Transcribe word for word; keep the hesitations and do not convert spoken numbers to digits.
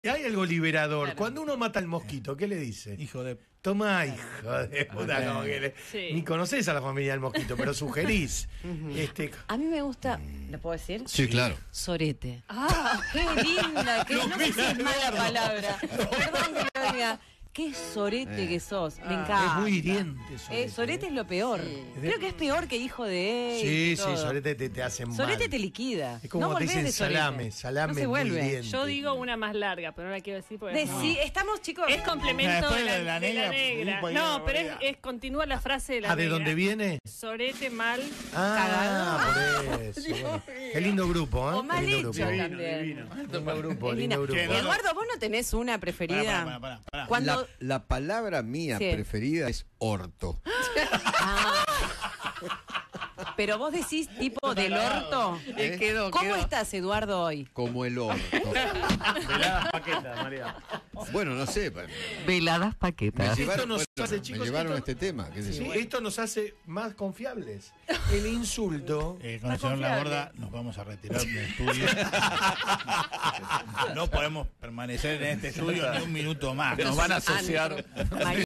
Hay algo liberador. Claro. Cuando uno mata al mosquito, ¿qué le dice? Hijo de... Toma, hijo de puta, como que le- Sí. ni conocés a la familia del mosquito, pero sugerís. este, A mí me gusta, ¿lo puedo decir? Sí, claro. Sorete. ¡Ah, qué linda! Que, no sé si es mala palabra. Perdón que lo diga. Qué sorete Eh. que sos. Me Ah. encanta. es muy hiriente. Eh, sorete es lo peor. Sí. Creo que es peor que hijo de él. Sí, y sí, todo. sorete te, te hacen mal. Sorete te liquida. Es como no te volvés dicen de sorete. salame, salame no se es muy vuelve. hiriente. Yo digo una más larga, pero no la quiero decir porque De, es, sí, estamos, chicos. es complemento Después de la, de la de la negra, negra. sí, cualquier No, pero es, barbaridad. es continúa la frase de la ¿Ah, de negra. dónde viene? Sorete mal. Ah, por eso. Bueno. Qué lindo grupo, ¿eh? O mal Qué lindo hecho grupo. también. Lindo grupo, Es lindo linda. grupo. Que no, no. Eduardo, ¿vos no tenés una preferida? Pará, pará, pará, pará. Cuando... La, la palabra mía Sí. preferida es orto. Ah. Pero vos decís tipo del orto. ¿Eh? Quedó, ¿Cómo estás, Eduardo, hoy? Como el orto. Veladas paquetas, María. Bueno, no sé. pa- Veladas Me paquetas. llevaron, nos bueno, hace, me chicos, llevaron esto- este tema. qué sé Sí, yo. esto nos hace más confiables. El insulto. Eh, con el señor La Gorda nos vamos a retirar del estudio. No podemos permanecer en este estudio ni un minuto más. Nos van a asociar. María